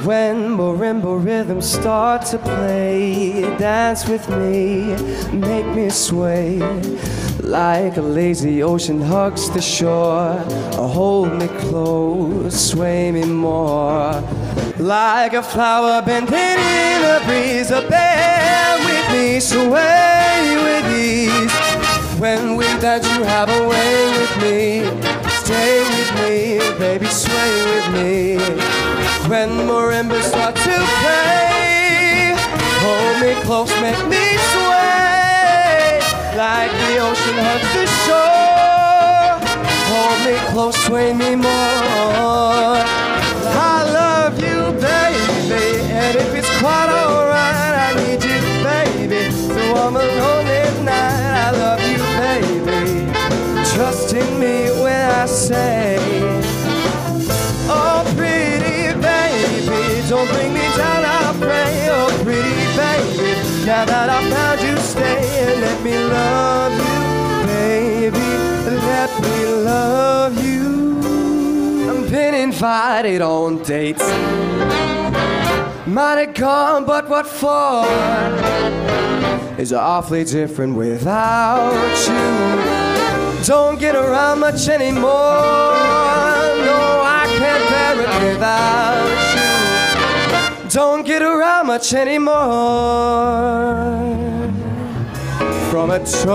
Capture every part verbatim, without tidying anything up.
When marimba rhythms start to play, dance with me, make me sway. Like a lazy ocean hugs the shore, hold me close, sway me more. Like a flower bending in a breeze, bend with me, sway with ease. When we dance you have a way with me, stay with me, baby, sway with me. When marimbas start to play, hold me close, make me sway. Like the ocean hugs the shore, hold me close, sway me more. I love you, baby, and if it's quite alright, I need you, baby. So I'm alone at night, I love you, baby. Trust in me when I say, oh pretty baby, don't bring me down, I pray. Oh pretty baby, now that I found you, stay and let me love you, baby, let me love you. I've been invited on dates, might have gone, but what for? It's awfully different without you. Don't get around much anymore, no, I can't bear it without you. Don't get around much anymore. From a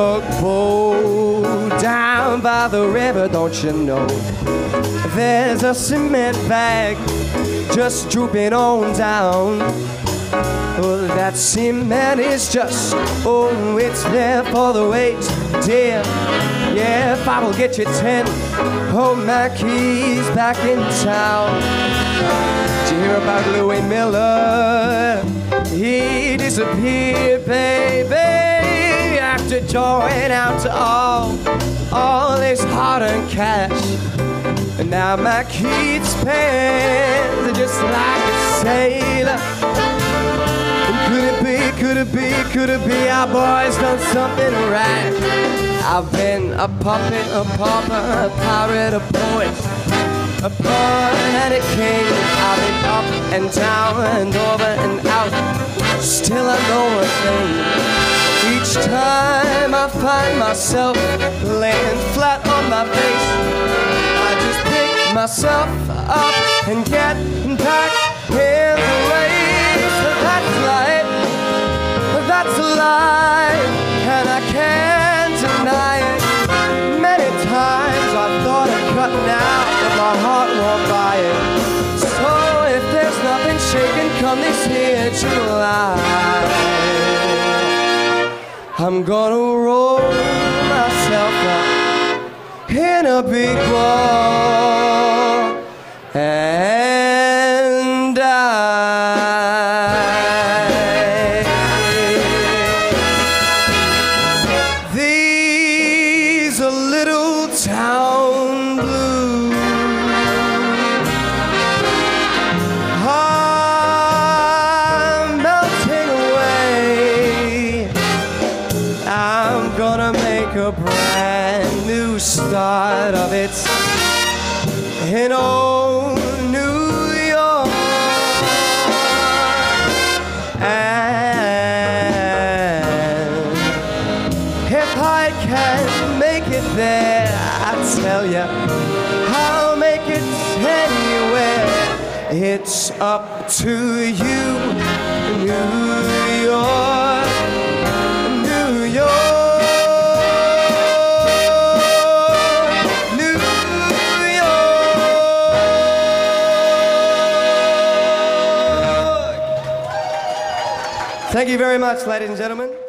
tugboat down by the river, don't you know, there's a cement bag just drooping on down. Oh, that cement is just, oh, it's there for the weight, dear. Yeah, if I will get you ten, hold my keys back in town. Did you hear about Louis Miller? He disappeared, baby, after drawing out to all, all his hard-earned cash. And now my keys pants are just like a sailor. Could it be, could it be, could it be our boy's done something right? I've been a puppet, a pauper, a pirate, a poet, a pawn and a king. I've been up and down and over and out. Still I know a thing. Each time I find myself laying flat on my face, I just pick myself up and get back in the race. But that's life, but that's a lie, and I can't deny it. Many times I thought of cutting out, but my heart won't buy it. So if there's nothing shaking come this here July, I'm gonna roll myself up in a big ball and die. These are little town blues are melting away. I'm gonna make a brand new start of it in old New York. And if I can make it there, I tell ya, I'll make it anywhere. It's up to you, New York, New York. Thank you very much, ladies and gentlemen.